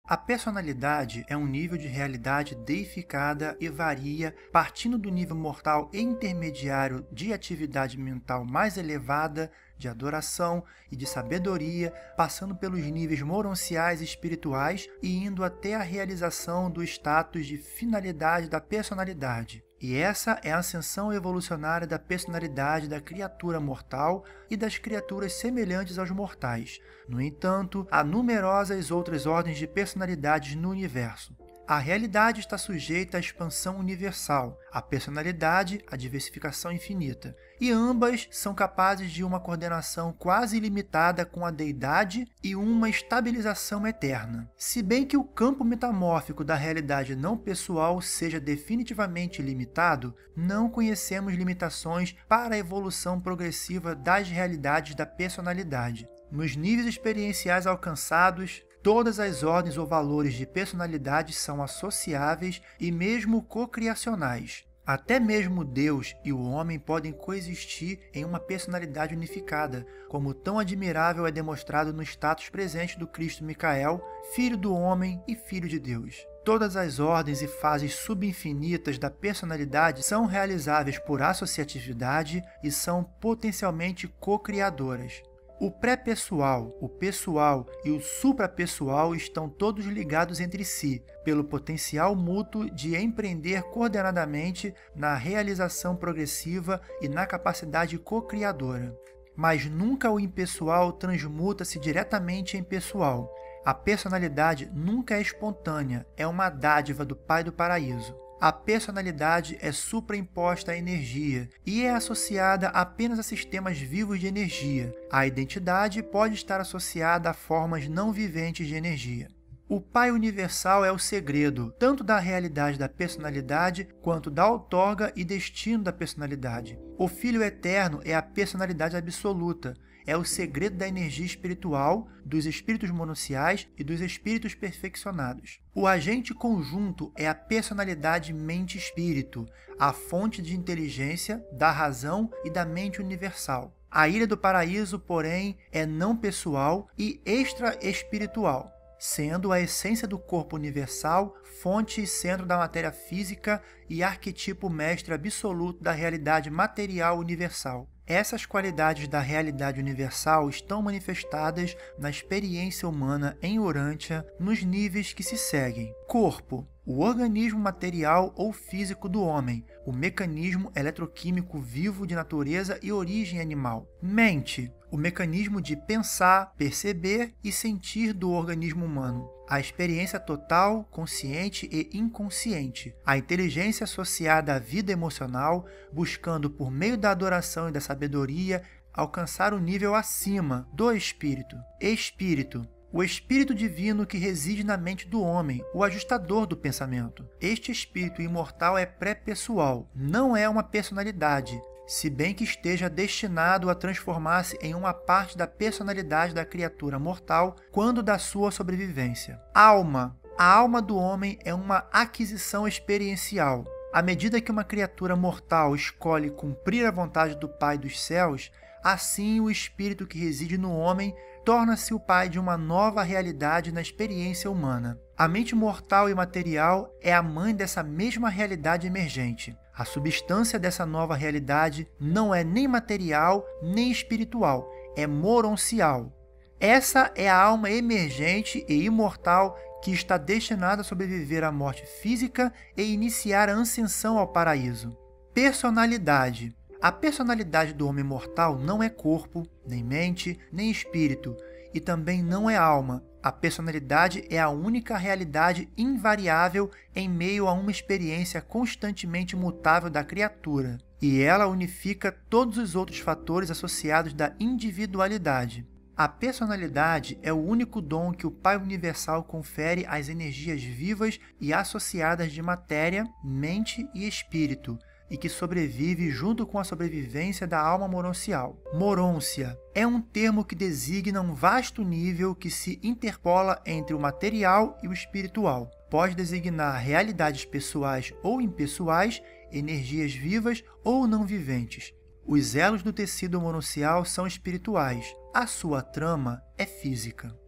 A personalidade é um nível de realidade deificada e varia, partindo do nível mortal e intermediário de atividade mental mais elevada, de adoração e de sabedoria, passando pelos níveis moronciais e espirituais e indo até a realização do status de finalidade da personalidade. E essa é a ascensão evolucionária da personalidade da criatura mortal e das criaturas semelhantes aos mortais. No entanto, há numerosas outras ordens de personalidades no universo. A realidade está sujeita à expansão universal, a personalidade à diversificação infinita, e ambas são capazes de uma coordenação quase ilimitada com a deidade e uma estabilização eterna. Se bem que o campo metamórfico da realidade não pessoal seja definitivamente limitado, não conhecemos limitações para a evolução progressiva das realidades da personalidade. Nos níveis experienciais alcançados, todas as ordens ou valores de personalidade são associáveis e mesmo cocriacionais. Até mesmo Deus e o homem podem coexistir em uma personalidade unificada, como tão admirável é demonstrado no status presente do Cristo Micael, filho do homem e filho de Deus. Todas as ordens e fases subinfinitas da personalidade são realizáveis por associatividade e são potencialmente co-criadoras. O pré-pessoal, o pessoal e o suprapessoal estão todos ligados entre si, pelo potencial mútuo de empreender coordenadamente na realização progressiva e na capacidade co-criadora. Mas nunca o impessoal transmuta-se diretamente em pessoal. A personalidade nunca é espontânea, é uma dádiva do Pai do Paraíso. A personalidade é supraimposta à energia e é associada apenas a sistemas vivos de energia. A identidade pode estar associada a formas não viventes de energia. O Pai Universal é o segredo, tanto da realidade da personalidade, quanto da outorga e destino da personalidade. O Filho Eterno é a personalidade absoluta, é o segredo da energia espiritual, dos espíritos monaciais e dos espíritos perfeccionados. O agente conjunto é a personalidade mente-espírito, a fonte de inteligência, da razão e da mente universal. A Ilha do Paraíso, porém, é não pessoal e extra-espiritual, sendo a essência do corpo universal, fonte e centro da matéria física e arquetipo mestre absoluto da realidade material universal. Essas qualidades da realidade universal estão manifestadas na experiência humana em Urântia nos níveis que se seguem. Corpo, o organismo material ou físico do homem, o mecanismo eletroquímico vivo de natureza e origem animal. Mente, o mecanismo de pensar, perceber e sentir do organismo humano. A experiência total, consciente e inconsciente. A inteligência associada à vida emocional, buscando por meio da adoração e da sabedoria alcançar o nível acima do espírito. Espírito, o espírito divino que reside na mente do homem, o ajustador do pensamento. Este espírito imortal é pré-pessoal, não é uma personalidade, se bem que esteja destinado a transformar-se em uma parte da personalidade da criatura mortal quando da sua sobrevivência. Alma. A alma do homem é uma aquisição experiencial. À medida que uma criatura mortal escolhe cumprir a vontade do Pai dos céus, assim o espírito que reside no homem torna-se o pai de uma nova realidade na experiência humana. A mente mortal e material é a mãe dessa mesma realidade emergente. A substância dessa nova realidade não é nem material nem espiritual, é moroncial. Essa é a alma emergente e imortal que está destinada a sobreviver à morte física e iniciar a ascensão ao paraíso. Personalidade. A personalidade do homem mortal não é corpo, nem mente, nem espírito, e também não é alma. A personalidade é a única realidade invariável em meio a uma experiência constantemente mutável da criatura, e ela unifica todos os outros fatores associados da individualidade. A personalidade é o único dom que o Pai Universal confere às energias vivas e associadas de matéria, mente e espírito, e que sobrevive junto com a sobrevivência da alma moroncial. Morôncia é um termo que designa um vasto nível que se interpola entre o material e o espiritual. Pode designar realidades pessoais ou impessoais, energias vivas ou não viventes. Os elos do tecido moroncial são espirituais, a sua trama é física.